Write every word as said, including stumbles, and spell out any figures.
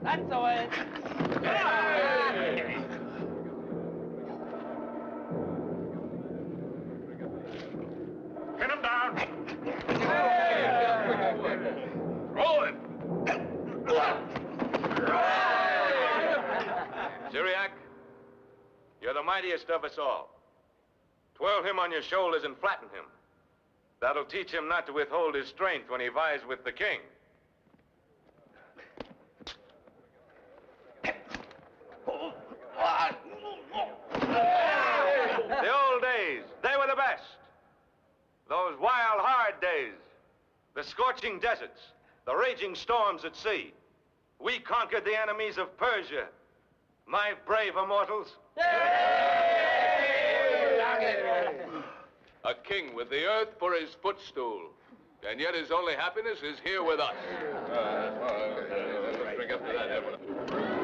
That's the way. Pin him down. Roll him. Syriac, you're the mightiest of us all. Twirl him on your shoulders and flatten him. That'll teach him not to withhold his strength when he vies with the king. The old days, they were the best. Those wild, hard days. The scorching deserts, the raging storms at sea. We conquered the enemies of Persia. My brave immortals. A king with the earth for his footstool. And yet his only happiness is here with us. Uh, let's drink up to that, everyone.